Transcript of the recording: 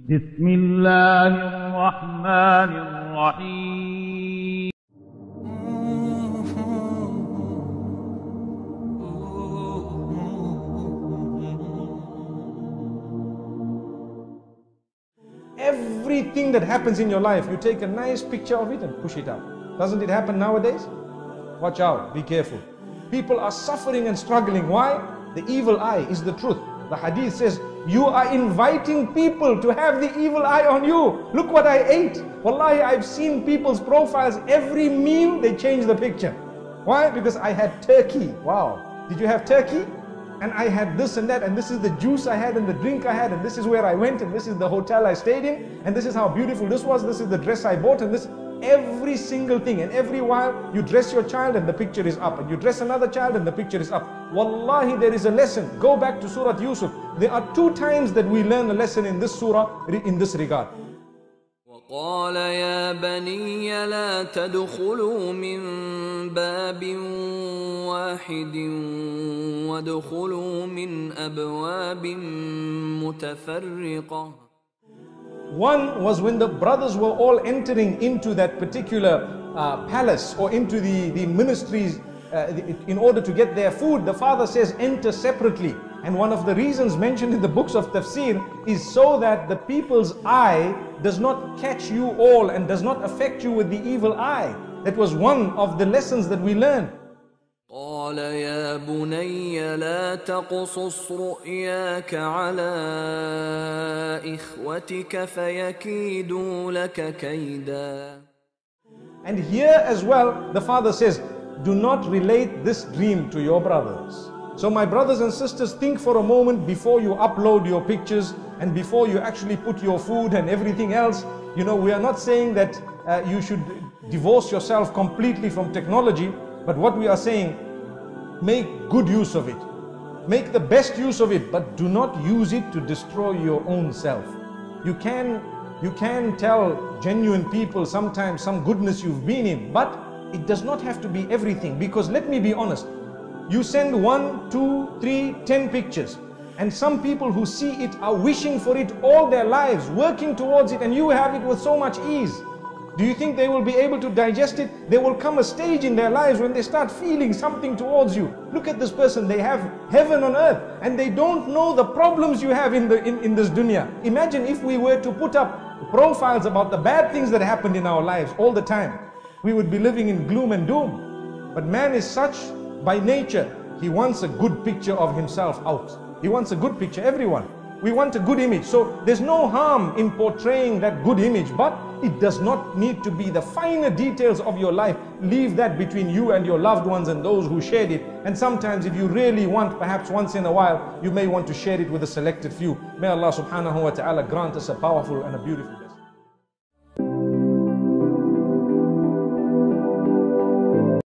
بسم الله الرحمن الرحيم. Everything that happens in your life, you take a nice picture of it and push it out. Doesn't it happen nowadays? Watch out, be careful. People are suffering and struggling. Why? The evil eye is the truth. The hadith says, you are inviting people to have the evil eye on you. Look what I ate. Wallahi, I've seen people's profiles. Every meal, they change the picture. Why? Because I had turkey. Wow. Did you have turkey? And I had this and that, and this is the juice I had and the drink I had, and this is where I went, and this is the hotel I stayed in, and this is how beautiful this was, this is the dress I bought, and this, every single thing. And every while you dress your child and the picture is up, and you dress another child and the picture is up. Wallahi, there is a lesson. Go back to Surah Yusuf. There are 2 times that we learn a lesson in this surah in this regard. قال يا بني لا تدخلوا من باب واحد وادخلوا من أبواب متفرقة. One was when the brothers were all entering into that particular palace or into the ministries in order to get their food. The father says enter separately. And one of the reasons mentioned in the books of tafsir is so that the people's eye does not catch you all and does not affect you with the evil eye. That was one of the lessons that we learned. قال يا بني لا تقصص رؤياك على إخوتك فيكيدوا لك كيدا. And here as well, the father says, do not relate this dream to your brothers. So my brothers and sisters, think for a moment before you upload your pictures and before you actually put your food and everything else. You know, we are not saying that you should divorce yourself completely from technology, but what we are saying, make good use of it. Make the best use of it, but do not use it to destroy your own self. You can tell genuine people sometimes some goodness you've been in, but it does not have to be everything. Because let me be honest, you send 1, 2, 3, 10 pictures, and some people who see it are wishing for it all their lives, working towards it, and you have it with so much ease. Do you think they will be able to digest it? There will come a stage in their lives when they start feeling something towards you. Look at this person, they have heaven on earth, and they don't know the problems you have in this dunya. Imagine if we were to put up profiles about the bad things that happened in our lives all the time. We would be living in gloom and doom. But man is such by nature, he wants a good picture of himself out. He wants a good picture, everyone. We want a good image. So there's no harm in portraying that good image, but it does not need to be the finer details of your life. Leave that between you and your loved ones and those who shared it. And sometimes if you really want, perhaps once in a while, you may want to share it with a selected few. May Allah subhanahu wa ta'ala grant us a powerful and a beautiful blessing.